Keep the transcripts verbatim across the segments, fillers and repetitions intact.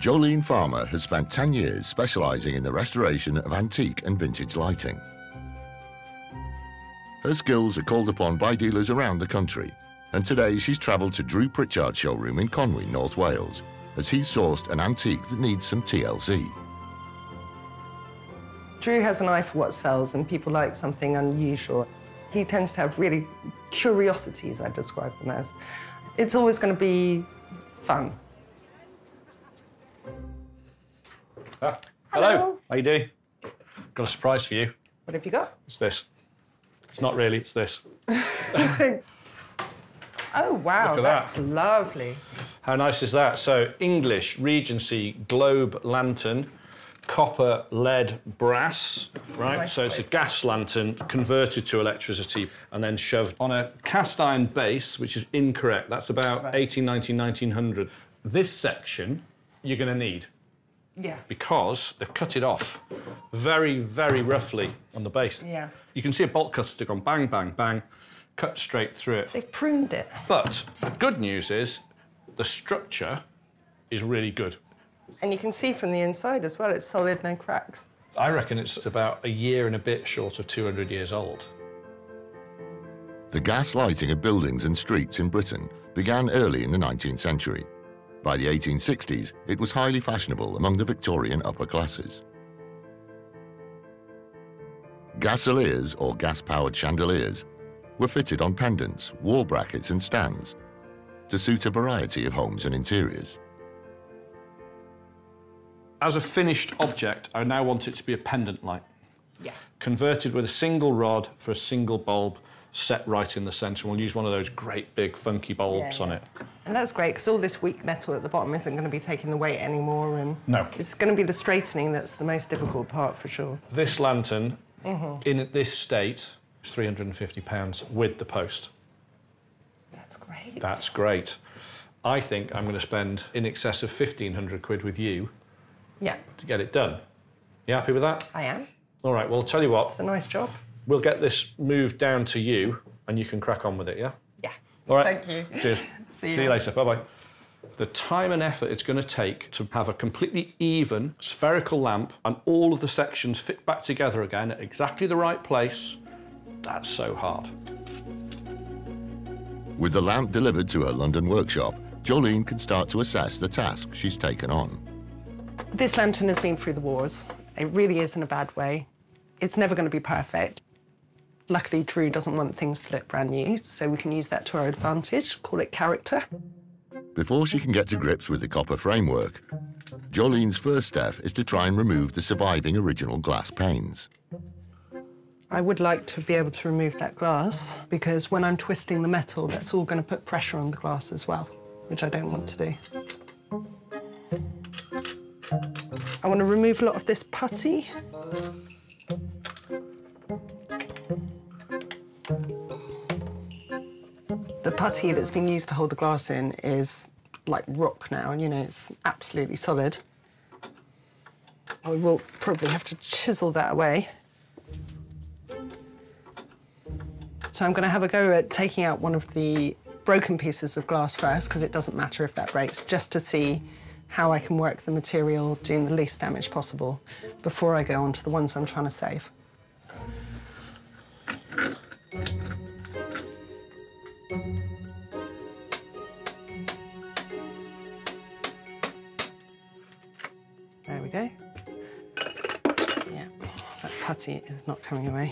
Jolene Farmer has spent ten years specialising in the restoration of antique and vintage lighting. Her skills are called upon by dealers around the country, and today she's travelled to Drew Pritchard's showroom in Conwy, North Wales, as he's sourced an antique that needs some T L C. Drew has an eye for what sells, and people like something unusual. He tends to have really curiosities, I describe them as. It's always going to be fun. Ah, hello. Hello. How you doing? Got a surprise for you. What have you got? It's this. It's not really, it's this. Oh, wow, Look at that's that. lovely. How nice is that? So, English Regency globe lantern, copper, lead, brass, right? Nice so it's a plate. gas lantern converted to electricity and then shoved on a cast iron base, which is incorrect. That's about Right. eighteen ninety, nineteen hundred. This section you're going to need. Yeah. Because they've cut it off very, very roughly on the base. Yeah. You can see a bolt cutter stick on bang, bang, bang, cut straight through it. They've pruned it. But the good news is the structure is really good. And you can see from the inside as well, it's solid, no cracks. I reckon it's about a year and a bit short of two hundred years old. The gas lighting of buildings and streets in Britain began early in the nineteenth century. By the eighteen sixties, it was highly fashionable among the Victorian upper classes. Gasoliers, or gas-powered chandeliers, were fitted on pendants, wall brackets and stands to suit a variety of homes and interiors. As a finished object, I now want it to be a pendant light. Yeah. Converted with a single rod for a single bulb set right in the centre. We'll use one of those great big funky bulbs Yeah, on yeah. it. And that's great, because all this weak metal at the bottom isn't going to be taking the weight anymore, and No. it's going to be the straightening that's the most difficult part, for sure. This lantern, Mm-hmm. in this state, is three hundred and fifty pounds with the post. That's great. That's great. I think I'm going to spend in excess of fifteen hundred quid with you Yeah, to get it done. You happy with that? I am. All right, well, I'll tell you what. It's a nice job. We'll get this moved down to you and you can crack on with it, yeah? Yeah. All right. Thank you. Cheers. See See you you. later. Bye-bye. The time and effort it's going to take to have a completely even spherical lamp and all of the sections fit back together again at exactly the right place, that's so hard. With the lamp delivered to her London workshop, Jolene can start to assess the task she's taken on. This lantern has been through the wars. It really is in a bad way. It's never going to be perfect. Luckily, Drew doesn't want things to look brand new, so we can use that to our advantage, call it character. Before she can get to grips with the copper framework, Jolene's first step is to try and remove the surviving original glass panes. I would like to be able to remove that glass, because when I'm twisting the metal, that's all going to put pressure on the glass as well, which I don't want to do. I want to remove a lot of this putty. The putty that's been used to hold the glass in is like rock now, and you know, it's absolutely solid. I will probably have to chisel that away. So I'm going to have a go at taking out one of the broken pieces of glass first, because it doesn't matter if that breaks, just to see how I can work the material doing the least damage possible before I go on to the ones I'm trying to save. There we go. Yeah, that putty is not coming away.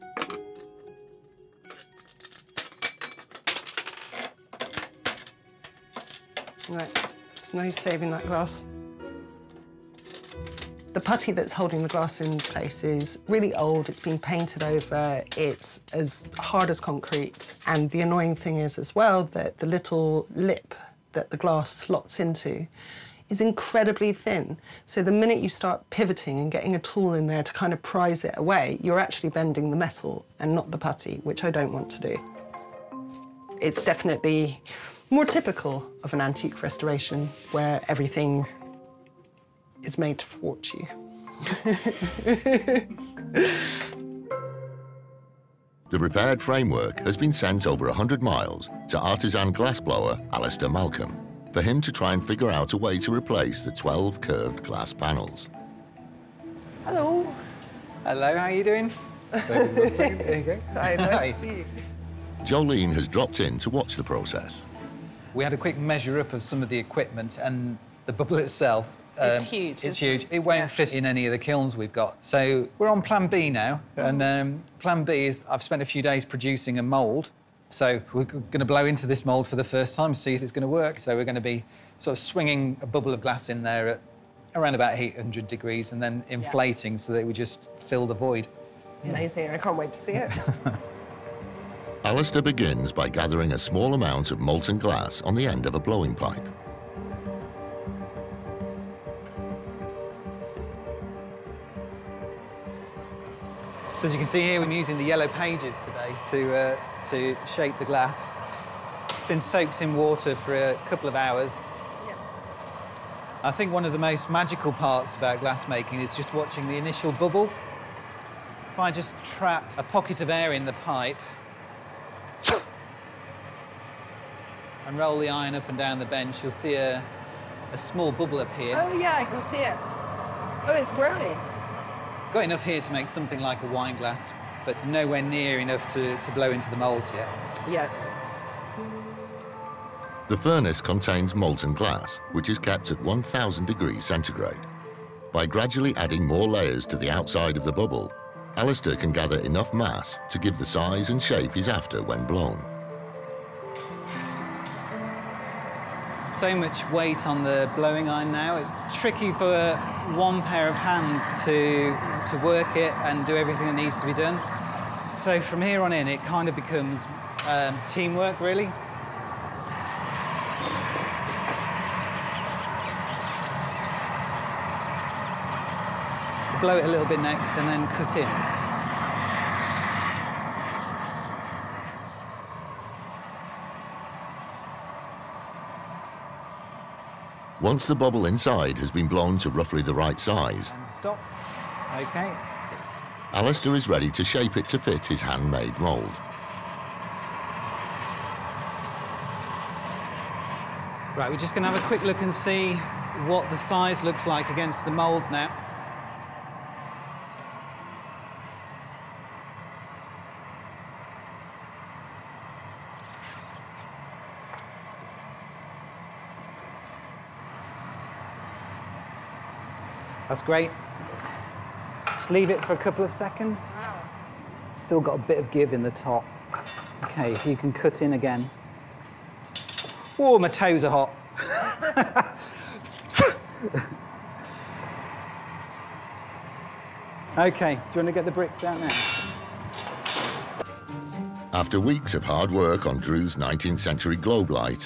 Right, there's no saving that glass. The putty that's holding the glass in place is really old, it's been painted over, it's as hard as concrete. And the annoying thing is as well that the little lip that the glass slots into is incredibly thin. So the minute you start pivoting and getting a tool in there to kind of prise it away, you're actually bending the metal and not the putty, which I don't want to do. It's definitely more typical of an antique restoration where everything is made to thwart you. The repaired framework has been sent over one hundred miles to artisan glassblower Alistair Malcolm. for him to try and figure out a way to replace the twelve curved glass panels. Hello. Hello, how are you doing? There you go. Hi, nice Hi. to see you. Jolene has dropped in to watch the process. We had a quick measure up of some of the equipment, and the bubble itself... Um, it's huge. It's huge. It? it won't yeah. fit in any of the kilns we've got. So we're on plan B now, and um, plan B is I've spent a few days producing a mould. So we're going to blow into this mould for the first time, see if it's going to work. So we're going to be sort of swinging a bubble of glass in there at around about eight hundred degrees and then inflating yeah. so that it would just fill the void. Amazing. I can't wait to see it. Alistair begins by gathering a small amount of molten glass on the end of a blowing pipe. So as you can see here, I'm using the yellow pages today to, uh, to shape the glass. It's been soaked in water for a couple of hours. Yeah. I think one of the most magical parts about glass making is just watching the initial bubble. If I just trap a pocket of air in the pipe and roll the iron up and down the bench, you'll see a, a small bubble appear. Oh, yeah, I can see it. Oh, it's growing. Got enough here to make something like a wine glass, but nowhere near enough to, to blow into the moulds yet. Yeah. The furnace contains molten glass, which is kept at one thousand degrees centigrade. By gradually adding more layers to the outside of the bubble, Alistair can gather enough mass to give the size and shape he's after when blown. So much weight on the blowing iron now. It's tricky for one pair of hands to, to work it and do everything that needs to be done. So from here on in, it kind of becomes um, teamwork, really. Blow it a little bit next and then cut in. Once the bubble inside has been blown to roughly the right size, and stop. OK. Alistair is ready to shape it to fit his handmade mould. Right, we're just going to have a quick look and see what the size looks like against the mould now. That's great. Just leave it for a couple of seconds. Wow. Still got a bit of give in the top. OK, you can cut in again. Oh, my toes are hot. OK, do you want to get the bricks out now? After weeks of hard work on Drew's nineteenth century globe light,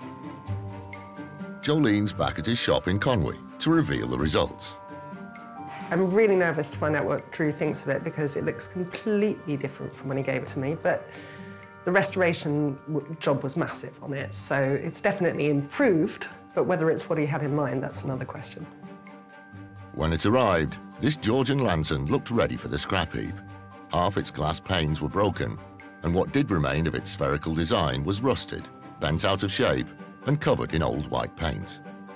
Jolene's back at his shop in Conwy to reveal the results. I'm really nervous to find out what Drew thinks of it because it looks completely different from when he gave it to me, but the restoration job was massive on it, so it's definitely improved, but whether it's what he had in mind, that's another question. When it arrived, this Georgian lantern looked ready for the scrap heap. Half its glass panes were broken, and what did remain of its spherical design was rusted, bent out of shape, and covered in old white paint.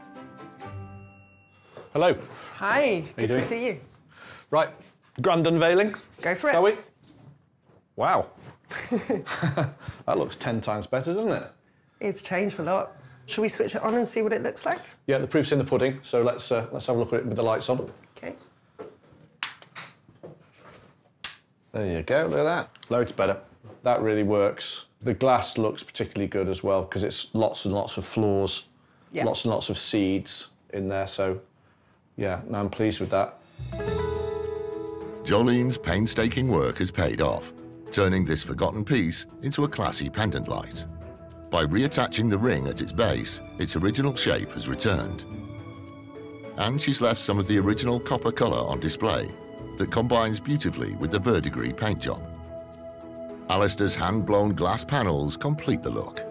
Hello. Hi, good doing? to see you. Right, grand unveiling. Go for it. Shall we? Wow. That looks ten times better, doesn't it? It's changed a lot. Shall we switch it on and see what it looks like? Yeah, the proof's in the pudding, so let's, uh, let's have a look at it with the lights on. OK. There you go, look at that. Loads better. That really works. The glass looks particularly good as well, because it's lots and lots of flaws, yeah. lots and lots of seeds in there, so yeah, no, I'm pleased with that. Jolene's painstaking work has paid off, turning this forgotten piece into a classy pendant light. By reattaching the ring at its base, its original shape has returned. And she's left some of the original copper colour on display that combines beautifully with the verdigris paint job. Alistair's hand-blown glass panels complete the look.